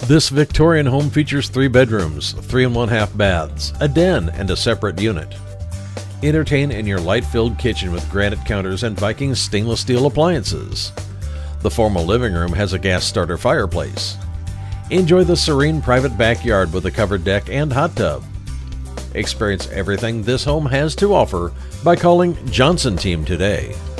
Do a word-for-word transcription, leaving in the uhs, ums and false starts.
This Victorian home features three bedrooms, three and one half baths, a den, and a separate unit. Entertain in your light-filled kitchen with granite counters and Viking stainless steel appliances. The formal living room has a gas starter fireplace. Enjoy the serene private backyard with a covered deck and hot tub. Experience everything this home has to offer by calling Johnson Team today.